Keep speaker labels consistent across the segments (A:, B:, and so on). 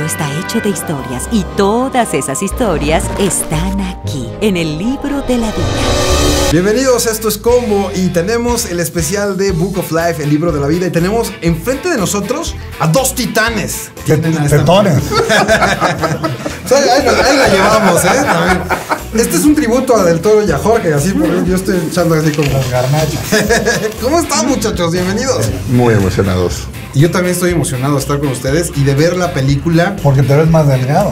A: está hecho de historias y todas esas historias están aquí, en el libro de la vida.
B: Bienvenidos, esto es Combo y tenemos el especial de Book of Life, el libro de la vida, y tenemos enfrente de nosotros a dos titanes.
C: Tetones.
B: Ahí la llevamos, ¿eh? También. Este es un tributo a Del Toro y a Jorge, así porque yo estoy echando así como
C: las garnachas.
B: ¿Cómo están, muchachos? Bienvenidos.
D: Muy emocionados.
B: Y yo también estoy emocionado de estar con ustedes y de ver la película.
C: Porque te ves más delgado.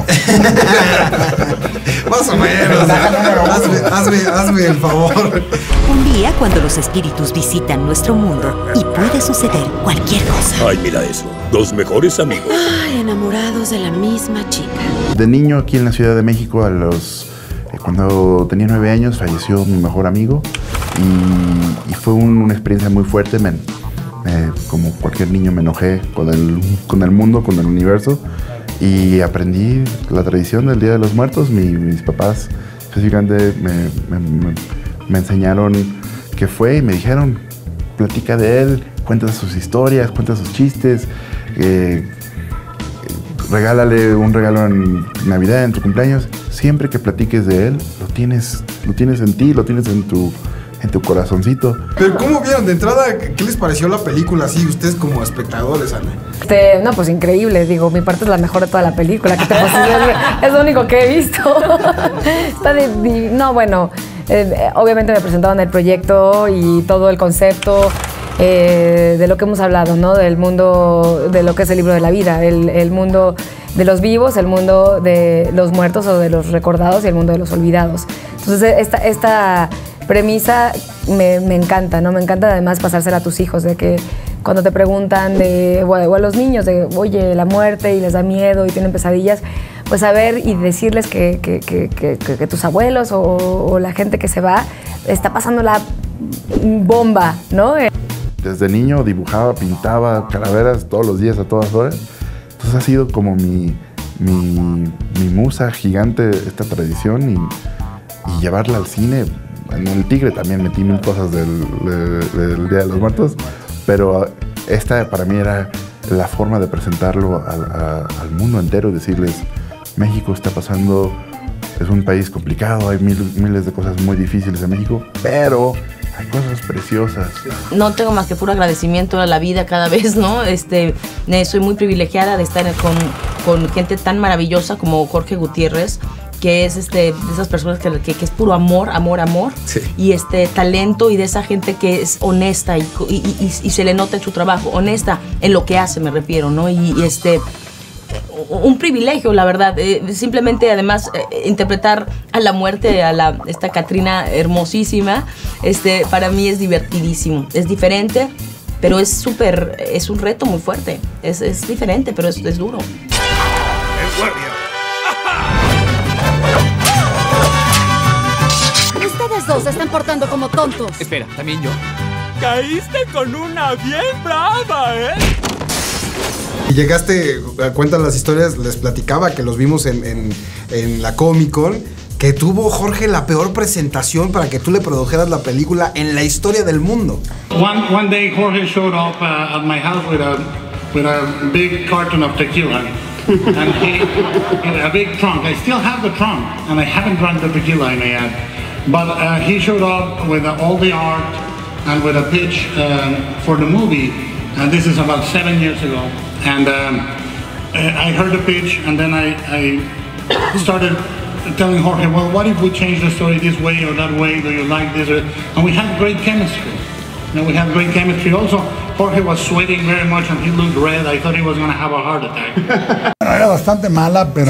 B: Más o menos. Hazme el favor.
A: Un día cuando los espíritus visitan nuestro mundo y puede suceder cualquier cosa.
E: Ay, mira eso. Dos mejores amigos.
F: Ay, enamorados de la misma chica.
D: De niño aquí en la Ciudad de México, cuando tenía 9 años, falleció mi mejor amigo y fue una experiencia muy fuerte. Como cualquier niño me enojé con el mundo, con el universo, y aprendí la tradición del Día de los Muertos. Mis papás específicamente me enseñaron qué fue y me dijeron: platica de él, cuenta sus historias, cuenta sus chistes, regálale un regalo en Navidad, en tu cumpleaños. Siempre que platiques de él, lo tienes en ti, lo tienes en tu corazoncito.
B: Pero ¿cómo vieron de entrada? ¿Qué les pareció la película así, ustedes como espectadores, Ana?
G: No, pues increíble, digo, mi parte es la mejor de toda la película. ¿Qué te pasa? Es lo único que he visto. Obviamente me presentaron el proyecto y todo el concepto de lo que hemos hablado, ¿no? Del mundo, de lo que es el libro de la vida, el mundo de los vivos, el mundo de los muertos o de los recordados y el mundo de los olvidados. Entonces, esta premisa me encanta, ¿no? Me encanta además pasársela a tus hijos, de que cuando te preguntan o a los niños de, oye, la muerte, y les da miedo y tienen pesadillas, pues saber y decirles que tus abuelos o la gente que se va está pasando la bomba, ¿no?
D: Desde niño dibujaba, pintaba calaveras todos los días, a todas horas. Entonces ha sido como mi musa gigante esta tradición, y llevarla al cine. En El Tigre también metí mil cosas del Día de los Muertos, pero esta para mí era la forma de presentarlo al mundo entero y decirles: México está pasando, es un país complicado, hay miles de cosas muy difíciles en México, pero hay cosas preciosas.
F: No tengo más que puro agradecimiento a la vida cada vez, ¿no? Soy muy privilegiada de estar con gente tan maravillosa como Jorge Gutiérrez, que es de esas personas que es puro amor. Sí. Y talento, y de esa gente que es honesta y se le nota en su trabajo, honesta en lo que hace, me refiero, ¿no? Un privilegio, la verdad. Simplemente, además, interpretar a la muerte, a esta Catrina hermosísima, para mí es divertidísimo. Es diferente, pero es un reto muy fuerte. Es diferente, pero es duro.
E: ¡El guardia!
F: Ustedes dos se están portando como tontos.
H: Espera, ¿también yo? Caíste con una bien brava, ¿eh?
B: Y llegaste, cuentan las historias, les platicaba que los vimos en la Comic Con, que tuvo Jorge la peor presentación para que tú le produjeras la película en la historia del mundo.
I: One day Jorge showed up at my house with a big carton of tequila. And a big trunk. I still have the trunk, and I haven't drunk the tequila, I may add. But he showed up with all the art and with a pitch for the movie, and this is about 7 years ago. And I heard the pitch, and then I started telling Jorge, well, what if we change the story this way or that way? Do you like this? And we had great chemistry. Also, Jorge was sweating very much and he looked red. I thought he was going to have a heart attack.
C: Era bastante mala, pero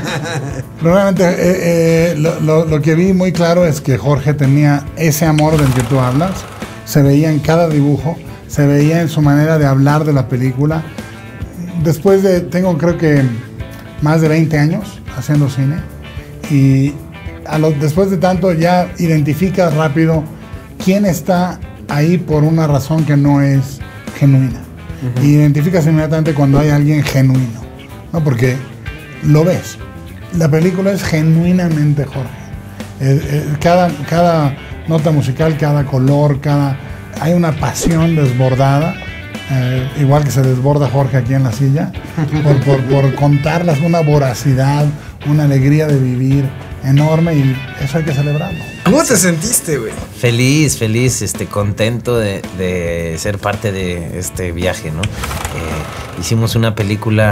C: realmente lo que vi muy claro es que Jorge tenía ese amor del que tú hablas. Se veía en cada dibujo, se veía en su manera de hablar de la película. Tengo creo que más de 20 años haciendo cine, y después de tanto ya identificas rápido quién está ahí por una razón que no es genuina. Uh-huh. Y identificas inmediatamente cuando hay alguien genuino, ¿no? Porque lo ves. La película es genuinamente Jorge. Cada nota musical, cada color, hay una pasión desbordada igual que se desborda Jorge aquí en la silla, por contarlas, una voracidad, una alegría de vivir enorme, y eso hay que celebrarlo.
B: ¿Cómo te sentiste, güey?
J: Feliz, contento de ser parte de este viaje, ¿no? Hicimos una película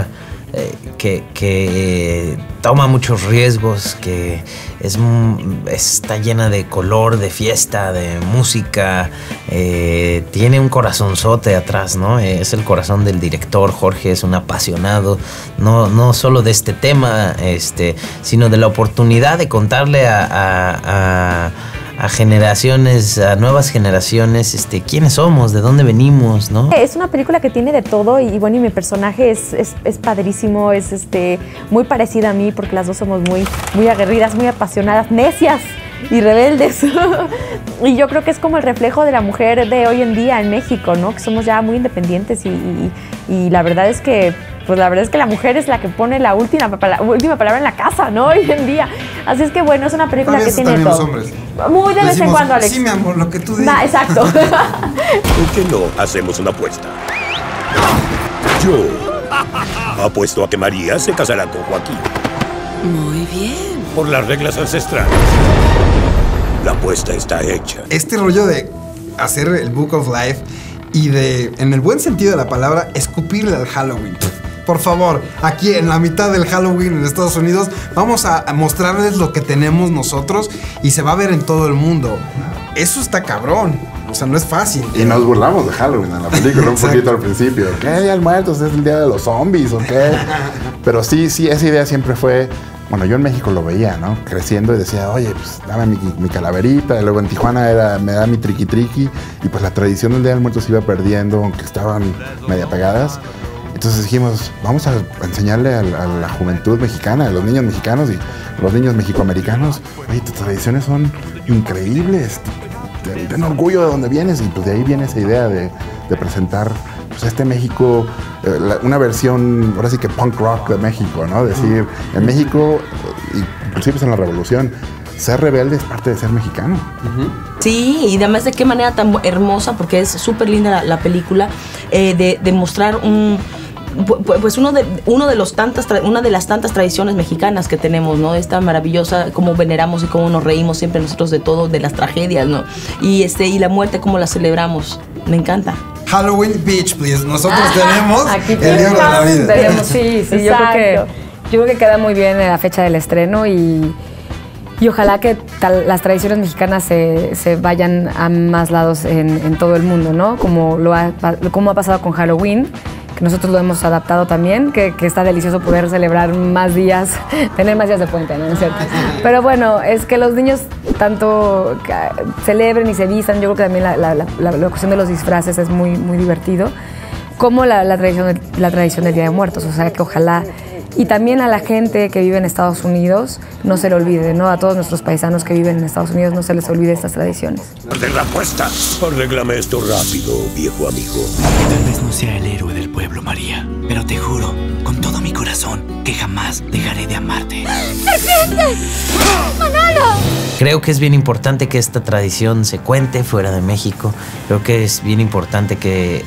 J: que toma muchos riesgos, que está llena de color, de fiesta, de música, tiene un corazonzote atrás, ¿no? Es el corazón del director. Jorge es un apasionado, no solo de este tema, sino de la oportunidad de contarle a generaciones, a nuevas generaciones, quiénes somos, de dónde venimos, ¿no?
K: Es una película que tiene de todo, y bueno, y mi personaje es padrísimo, es muy parecida a mí, porque las dos somos muy aguerridas, muy apasionadas, necias y rebeldes. Y yo creo que es como el reflejo de la mujer de hoy en día en México, ¿no? Que somos ya muy independientes, y la verdad es que la mujer es la que pone la última palabra en la casa, ¿no? Hoy en día. Así es que bueno, es una película que tiene todo. Los hombres. Muy de vez en cuando, Alex.
B: Sí, mi amor, lo que tú digas.
K: Exacto.
E: ¿Por qué no hacemos una apuesta? Yo apuesto a que María se casará con Joaquín.
A: Muy bien.
E: Por las reglas ancestrales. La apuesta está hecha.
B: Este rollo de hacer el Book of Life y de, en el buen sentido de la palabra, escupirle al Halloween. Por favor, aquí en la mitad del Halloween en Estados Unidos, vamos a mostrarles lo que tenemos nosotros, y se va a ver en todo el mundo. Eso está cabrón. O sea, no es fácil.
D: Y nos burlamos de Halloween en la película un poquito al principio. ¿Qué? ¿Día de Muertos? ¿Es el día de los zombies o qué? Pero sí, esa idea siempre fue... Bueno, yo en México lo veía, ¿no? Creciendo, y decía, oye, pues dame mi calaverita. Y luego en Tijuana me da mi triqui-triqui. Y pues la tradición del Día del Muerto se iba perdiendo, aunque estaban media pegadas. Entonces dijimos, vamos a enseñarle a la juventud mexicana, a los niños mexicanos y a los niños mexicoamericanos, oye, tus tradiciones son increíbles, ten orgullo de donde vienes. Y pues de ahí viene esa idea de presentar pues este México, una versión, ahora sí que punk rock de México, ¿no? Decir, en México, inclusive en la Revolución, ser rebelde es parte de ser mexicano.
F: Sí, y además de qué manera tan hermosa, porque es súper linda la película, de mostrar una de las tantas tradiciones mexicanas que tenemos, ¿no? Esta maravillosa, cómo veneramos y cómo nos reímos siempre nosotros de todo, de las tragedias, ¿no? Y la muerte, cómo la celebramos. Me encanta.
B: Halloween Beach, please. Nosotros tenemos el libro de la vida.
G: Tenemos, sí, yo creo que queda muy bien en la fecha del estreno, y ojalá que las tradiciones mexicanas se vayan a más lados en todo el mundo, ¿no? Como ha pasado con Halloween, que nosotros lo hemos adaptado también, que está delicioso poder celebrar más días, tener más días de puente, ¿no? ¿Es cierto? Pero bueno, es que los niños tanto celebren y se vistan. Yo creo que también la cuestión de los disfraces es muy, muy divertido, como la tradición del Día de Muertos. O sea, que ojalá, y también a la gente que vive en Estados Unidos, no se le olvide, ¿no? A todos nuestros paisanos que viven en Estados Unidos, no se les olvide estas tradiciones.
E: De la apuesta. Arréglame esto rápido, viejo amigo.
L: Tal vez no sea el héroe del pueblo, María, pero te juro, con todo mi corazón, que jamás dejaré de amarte.
K: ¡Serpiente! ¡Manolo!
J: Creo que es bien importante que esta tradición se cuente fuera de México. Creo que es bien importante que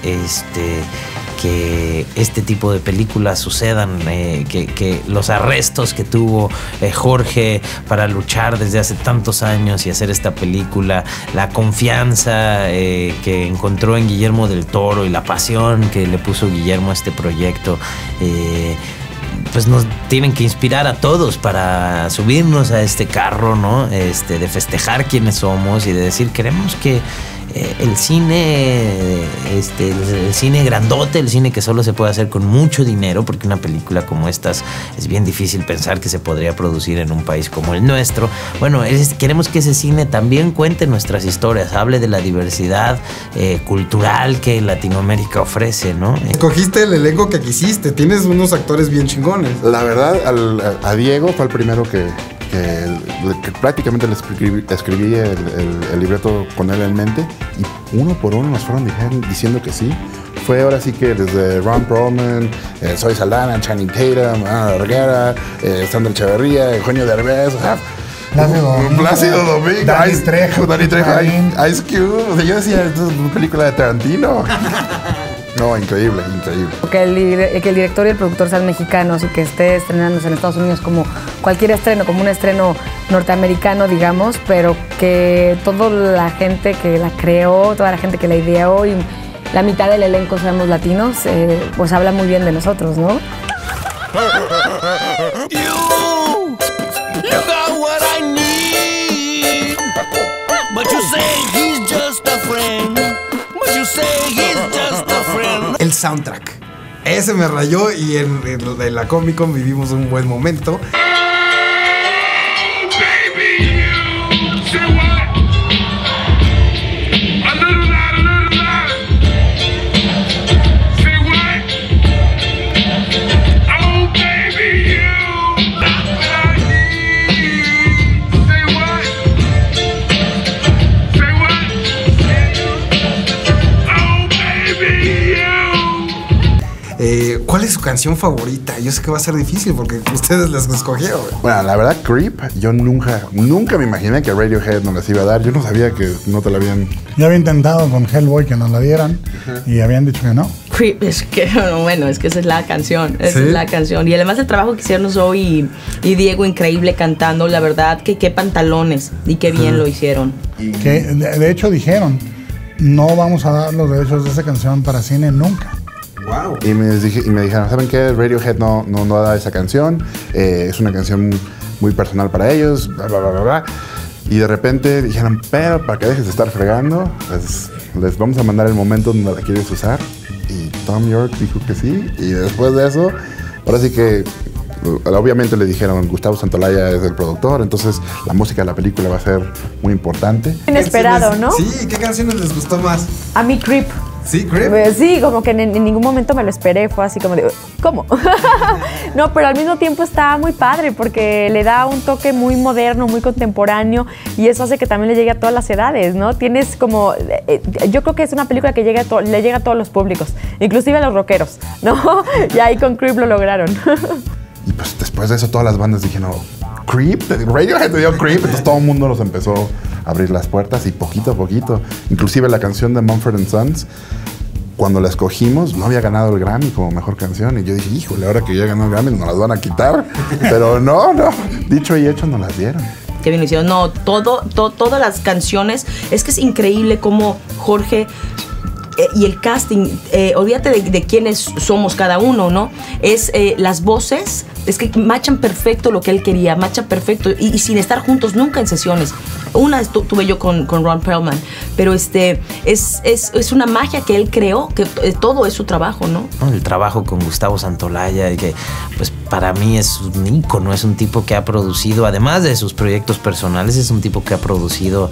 J: este tipo de películas sucedan, que los arrestos que tuvo Jorge para luchar desde hace tantos años y hacer esta película, la confianza que encontró en Guillermo del Toro y la pasión que le puso Guillermo a este proyecto, pues nos tienen que inspirar a todos para subirnos a este carro, ¿no? De festejar quiénes somos y de decir, queremos que el cine, el cine grandote, el cine que solo se puede hacer con mucho dinero, porque una película como estas es bien difícil pensar que se podría producir en un país como el nuestro. Bueno, queremos que ese cine también cuente nuestras historias, hable de la diversidad cultural que Latinoamérica ofrece, ¿no?
B: Escogiste el elenco que quisiste, tienes unos actores bien chingones.
D: La verdad, a Diego fue el primero que prácticamente le escribí el libreto con él en mente, y uno por uno nos fueron diciendo que sí. Fue ahora sí que desde Ron Perlman, Zoe Saldana, Channing Tatum, Ana Vergara, Sandra Echeverría, Eugenio Derbez, Plácido Domingo, Dani Trejo, Ice Cube. O sea, yo decía, esto es una película de Tarantino. No, increíble, increíble.
G: Que el director y el productor sean mexicanos y que esté estrenándose en Estados Unidos como cualquier estreno, como un estreno norteamericano, digamos, pero que toda la gente que la creó, toda la gente que la ideó y la mitad del elenco seamos latinos, pues habla muy bien de nosotros, ¿no?
M: You got what I need, but you say he's just a friend. But you say he's just a friend.
B: El soundtrack. Ese me rayó y en la Comic Con vivimos un buen momento. ¿Cuál es su canción favorita? Yo sé que va a ser difícil porque ustedes las escogieron.
D: Bueno, la verdad, Creep, yo nunca me imaginé que Radiohead nos las iba a dar. Yo no sabía que no te la habían...
C: Yo había intentado con Hellboy que nos la dieran y habían dicho que no.
F: Creep, es que, bueno, es que esa es la canción, esa
B: ¿Sí?
F: es la canción. Y además el trabajo que hicieron Zoe y Diego, increíble cantando, la verdad, que qué pantalones y qué bien lo hicieron.
C: Que de hecho dijeron, no vamos a dar los derechos de esa canción para cine nunca.
B: Wow.
D: Y me dijeron, ¿saben qué? Radiohead no da esa canción. Es una canción muy personal para ellos, bla, bla, bla, bla, bla. Y de repente dijeron, pero para que dejes de estar fregando, les vamos a mandar el momento donde la quieres usar. Y Tom York dijo que sí. Y después de eso, ahora sí que obviamente le dijeron, Gustavo Santaolalla es el productor, entonces la música de la película va a ser muy importante.
K: Inesperado, ¿no?
B: Sí, ¿qué canciones les gustó más?
K: A mí Creep.
B: ¿Sí, Creep?
K: Sí, como que en ningún momento me lo esperé, fue así como de, ¿cómo? No, pero al mismo tiempo está muy padre porque le da un toque muy moderno, muy contemporáneo y eso hace que también le llegue a todas las edades, ¿no? Tienes como, yo creo que es una película que le llega a todos los públicos, inclusive a los rockeros, ¿no? Y ahí con Creep lo lograron.
D: Y pues después de eso todas las bandas dijeron, Creep, Radiohead te dio Creep, entonces todo el mundo nos empezó a abrir las puertas y poquito a poquito, inclusive la canción de Mumford & Sons, cuando la escogimos no había ganado el Grammy como mejor canción y yo dije, híjole, ahora que ya ganó el Grammy nos las van a quitar, pero no, dicho y hecho nos las dieron.
F: Qué bien lo hicieron. No, todas las canciones, es que es increíble cómo Jorge y el casting, olvídate de quiénes somos cada uno, ¿no? Es las voces, es que machan perfecto lo que él quería, machan perfecto y sin estar juntos nunca en sesiones. Una tuve yo con Ron Perlman, pero es una magia que él creó, que todo es su trabajo, ¿no?
J: El trabajo con Gustavo Santaolalla, que pues para mí es un ícono, es un tipo que ha producido, además de sus proyectos personales, es un tipo que ha producido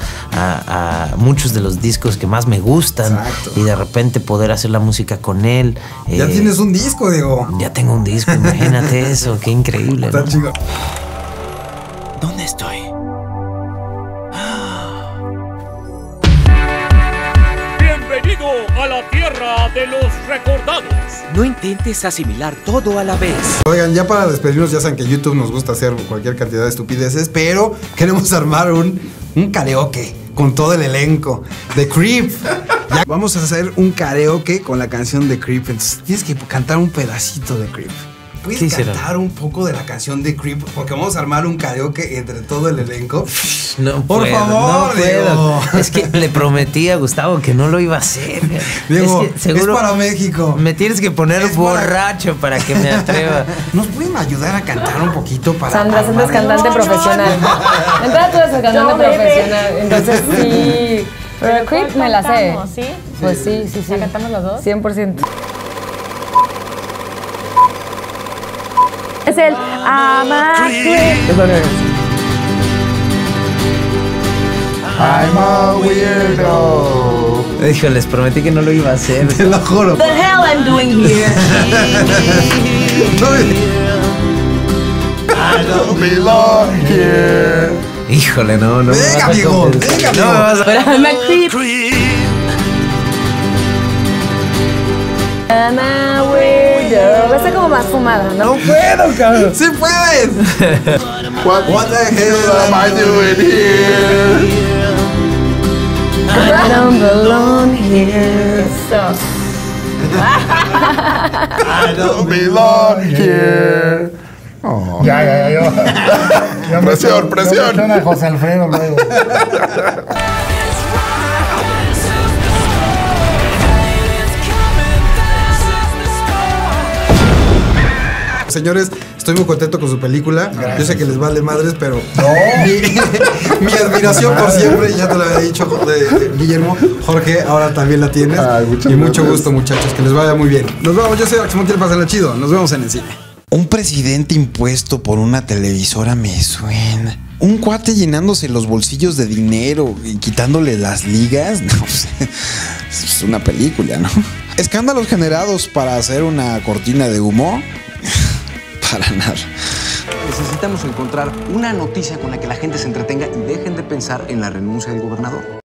J: a muchos de los discos que más me gustan.
B: Exacto.
J: Y de repente poder hacer la música con él.
B: Ya tienes un disco, Diego.
J: Ya tengo un disco, imagínate eso, qué increíble,
B: Está
J: ¿no?
B: chido.
L: ¿Dónde estoy?
H: Bienvenido a la tierra de los recordados.
L: No intentes asimilar todo a la vez.
B: Oigan, ya para despedirnos, ya saben que en YouTube nos gusta hacer cualquier cantidad de estupideces, pero queremos armar un karaoke con todo el elenco de Creep. Ya vamos a hacer un karaoke con la canción de Creep. Entonces tienes que cantar un pedacito de Creep. ¿Puedes cantar un poco de la canción de Creep? Porque vamos a armar un karaoke entre todo el elenco.
J: No
B: Por
J: puedo,
B: favor,
J: no puedo.
B: Diego.
J: Es que le prometí a Gustavo que no lo iba a hacer.
B: Diego,
J: es que seguro
B: es para México.
J: Me tienes que poner
B: Es
J: borracho para que me atreva.
B: ¿Nos pueden ayudar a cantar un poquito para...
G: Sandra es cantante profesional. Entonces tú eres cantante profesional. Entonces sí. Pero Creep me la sé.
K: ¿Sí?
G: Pues sí.
K: ¿La cantamos los dos?
G: 100%.
K: Es el I'm a Creep.
D: I'm a weirdo.
J: Dijo, les prometí que no lo iba a hacer.
B: Te lo juro.
F: What the hell I'm doing here?
D: I don't belong here.
J: Híjole, no.
B: Venga, amigo, venga,
J: No me vas a...
F: Pero I'm a creep.
G: I'm a weirdo. Va a ser como más fumada, ¿no?
B: No puedo, cabrón. ¡Sí puedes! What the hell am I doing here?
G: I don't belong here. So.
D: I don't belong here. Oh.
C: Ya
D: Presión, presión.
C: Me a José Alfredo luego.
B: Señores, estoy muy contento con su película.
C: Gracias.
B: Yo sé que les vale madres, pero mi admiración por siempre, ya te lo había dicho Guillermo, Jorge, ahora también la tienes.
D: Ay,
B: y mucho gusto, muchachos, que les vaya muy bien. Nos vemos, yo soy Axel Montiel, pásenla chido. Nos vemos en el cine.
N: Un presidente impuesto por una televisora me suena. Un cuate llenándose los bolsillos de dinero y quitándole las ligas. No sé. Es una película, ¿no? Escándalos generados para hacer una cortina de humo. Para nada.
O: Necesitamos encontrar una noticia con la que la gente se entretenga y dejen de pensar en la renuncia del gobernador.